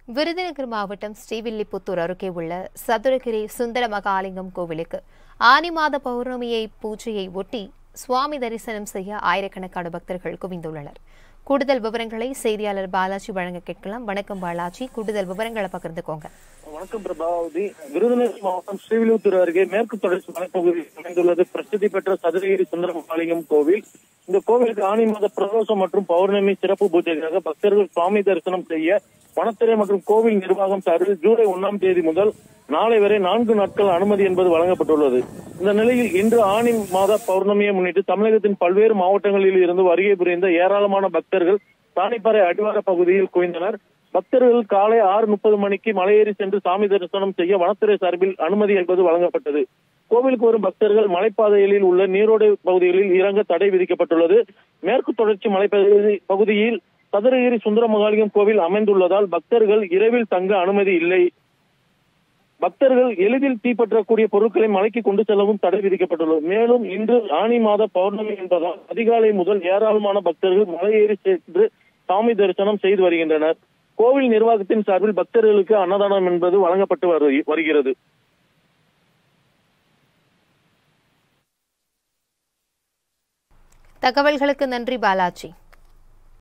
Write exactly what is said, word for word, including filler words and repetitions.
விருதுநகர் மாவட்டம் ஸ்ரீவில்லிபுத்தூர் அருகே உள்ள சதுரகிரி சுந்தர மகாலிங்கம் கோவிலுக்கு ஆனி மாத பௌர்ணமியை பூஜையை ஒட்டி சுவாமி தரிசனம் செய்ய ஆயிரக்கணக்கான பக்தர்கள் குவிந்துள்ளனர். கூடுதல் விவரங்களை செய்தியாளர் பாலாஜி வழங்க கேட்கலாம். வணக்கம் பாலாஜி, கூடுதல் விவரங்களை பகிர்ந்துக்கோங்க. வணக்கம் பிரபாவதி. விருதுநகர் மாவட்டம் ஸ்ரீவில்லிபுத்தூர் அருகே மேற்கு தொடர்ச்சி மலைப்பகுதியில் அமைந்துள்ளது பிரசித்தி பெற்ற சதுரகிரி சுந்தர மகாலிங்கம் கோவில். இந்த கோவிலுக்கு ஆனி மாத பிரதோஷம் மற்றும் பௌர்ணமி சிறப்பு பூஜைக்காக பக்தர்கள் சுவாமி தரிசனம் செய்ய வனத்துறை மற்றும் கோவில் நிர்வாகம் சார்பில் ஜூலை ஒன்னாம் தேதி முதல் நாளை வரை நான்கு நாட்கள் அனுமதி என்பது வழங்கப்பட்டுள்ளது. இந்த நிலையில் இன்று ஆனி மாத பௌர்ணமியை முன்னிட்டு தமிழகத்தின் பல்வேறு மாவட்டங்களில் இருந்து வருகை புரிந்த ஏராளமான பக்தர்கள் தானிப்பாறை அடிவார பகுதியில் குவிந்தனர். பக்தர்கள் காலை ஆறு முப்பது மணிக்கு மலையேறி சென்று சாமி தரிசனம் செய்ய வனத்துறை சார்பில் அனுமதி என்பது வழங்கப்பட்டது. கோவிலுக்கு வரும் பக்தர்கள் மலைப்பாதைகளில் உள்ள நீரோடை பகுதிகளில் இறங்க தடை விதிக்கப்பட்டுள்ளது. மேற்கு தொடர்ச்சி மலைப்பகுதி பகுதியில் சதுரகிரி சுந்தர மகாலிங்கம் கோவில் அமைந்துள்ளதால் பக்தர்கள் இரவில் தங்க அனுமதி இல்லை. பக்தர்கள் எளிதில் தீப்பற்றக்கூடிய பொருட்களை மலைக்கு கொண்டு செல்லவும் தடை விதிக்கப்பட்டுள்ளது. மேலும் இன்று ஆனி மாத பௌர்ணமி என்பதால் அதிகாலை முதல் ஏராளமான பக்தர்கள் மலையேறி சென்று சாமி தரிசனம் செய்து வருகின்றனர். கோவில் நிர்வாகத்தின் சார்பில் பக்தர்களுக்கு அன்னதானம் என்பது வழங்கப்பட்டு வருகிறது. தகவல்களுக்கு நன்றி பாலாஜி.